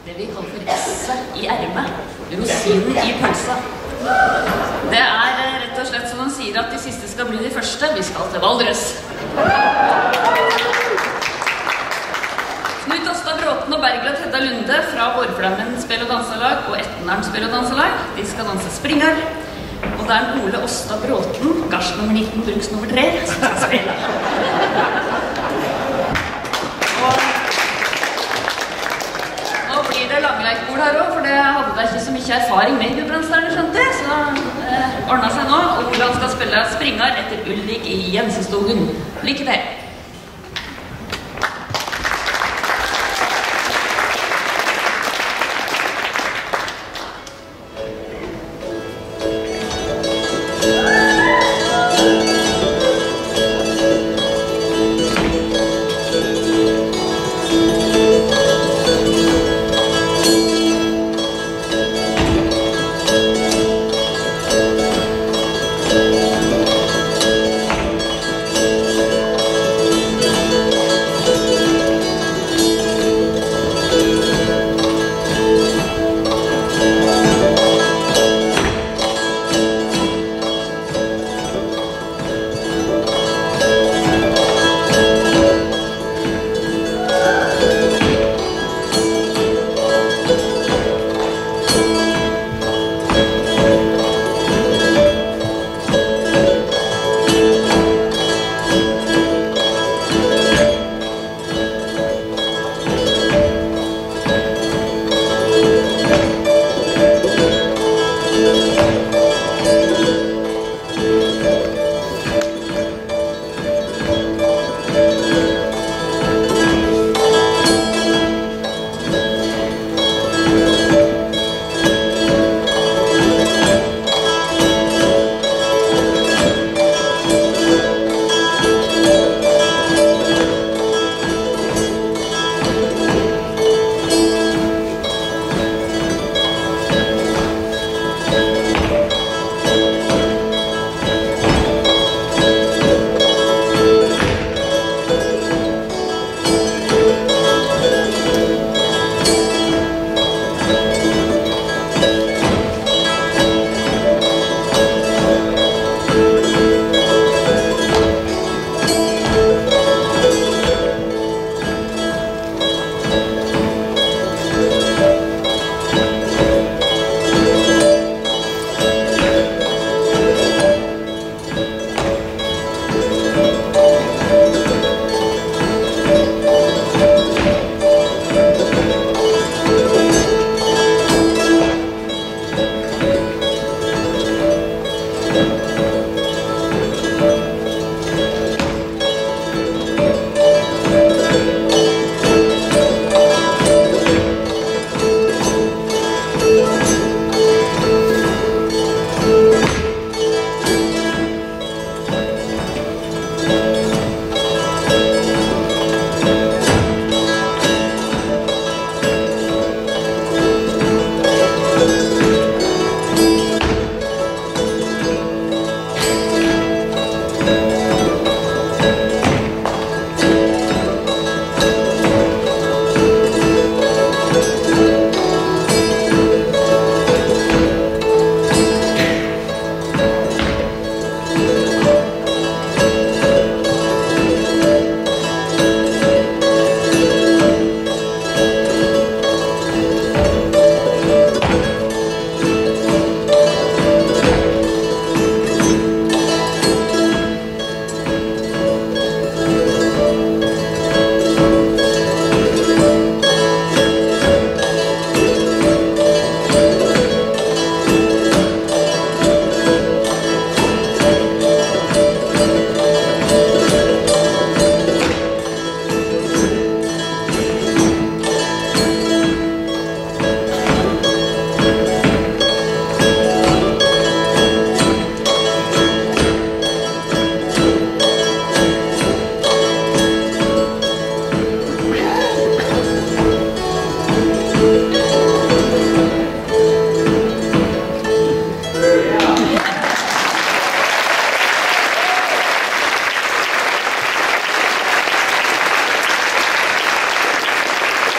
det vi kaller for esset i ermet, rosinen i pølsa. Det rett og slett som man sier at de siste skal bli de første. Vi skal til Valdres. Knut Åsta Bråten og Bergljot Hedda Lunde fra Vårflammen Spill- og Danselag og Etnaren Spill- og Danselag. De skal danse springar. Og det Ole Åsta Bråten, gars nummer 19, bruks nummer 3, som skal spille. Nå blir det langleikbord her også, for det hadde jeg ikke så mye erfaring med i Gudbrandsdalen, skjønte jeg. Så det ordnet seg nå, og Olav skal spille springar etter Ulrik i Jensestogen. Lykke til!